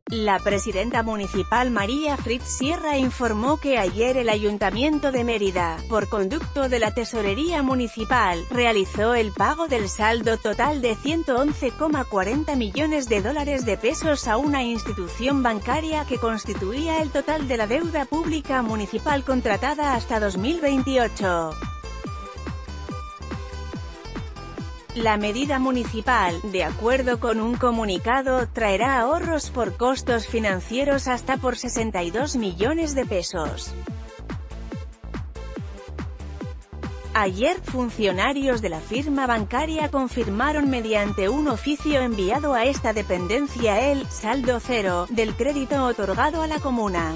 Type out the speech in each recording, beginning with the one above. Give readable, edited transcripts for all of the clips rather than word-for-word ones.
La presidenta municipal María Fritz Sierra informó que ayer el Ayuntamiento de Mérida, por conducto de la Tesorería Municipal, realizó el pago del saldo total de 111,40 millones de dólares de pesos a una institución bancaria que constituía el total de la deuda pública municipal contratada hasta 2028. La medida municipal, de acuerdo con un comunicado, traerá ahorros por costos financieros hasta por 62 millones de pesos. Ayer, funcionarios de la firma bancaria confirmaron mediante un oficio enviado a esta dependencia el «saldo cero» del crédito otorgado a la comuna.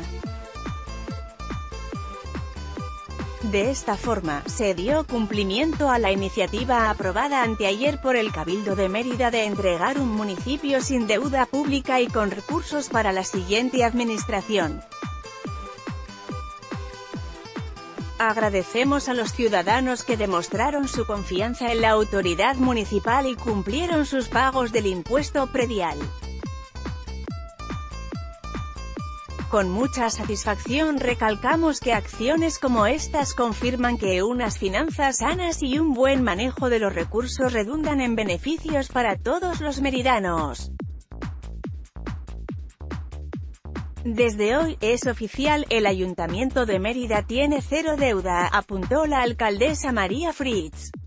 De esta forma, se dio cumplimiento a la iniciativa aprobada anteayer por el Cabildo de Mérida de entregar un municipio sin deuda pública y con recursos para la siguiente administración. Agradecemos a los ciudadanos que demostraron su confianza en la autoridad municipal y cumplieron sus pagos del impuesto predial. Con mucha satisfacción recalcamos que acciones como estas confirman que unas finanzas sanas y un buen manejo de los recursos redundan en beneficios para todos los meridanos. Desde hoy, es oficial, el Ayuntamiento de Mérida tiene cero deuda, apuntó la alcaldesa María Fritz.